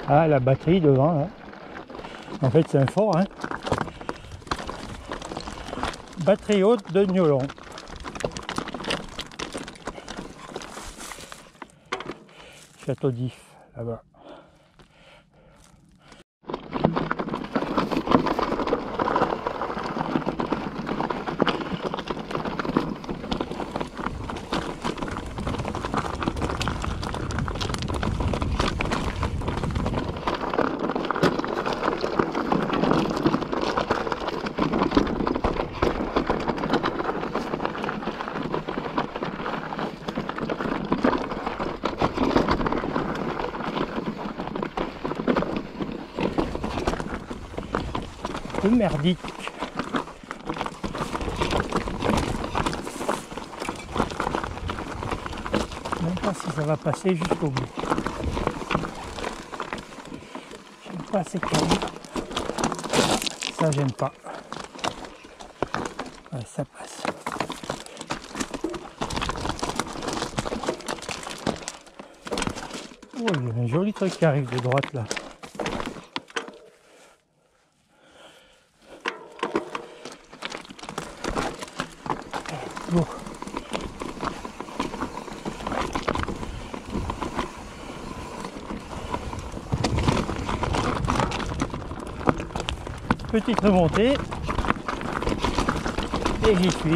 Ah, la batterie devant là. En fait c'est un fort, hein. Batterie haute de Niolon. Château d'If, là-bas. Un peu merdique. Même pas si ça va passer jusqu'au bout. J'aime pas ces cailloux. Ça j'aime pas. Ouais, ça passe. Oh, il y a un joli truc qui arrive de droite là. Oh. Petite remontée et j'y suis.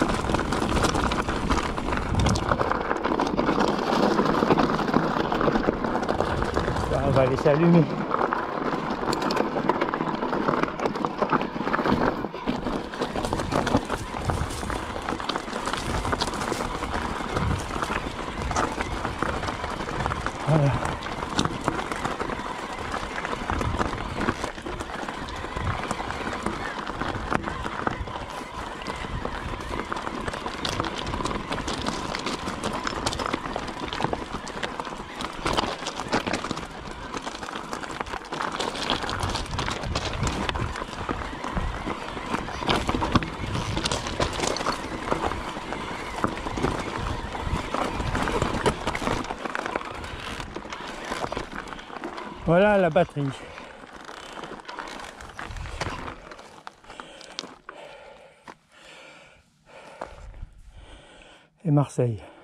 Là, on va laisser allumer. Voilà. Voilà la batterie. Et Marseille.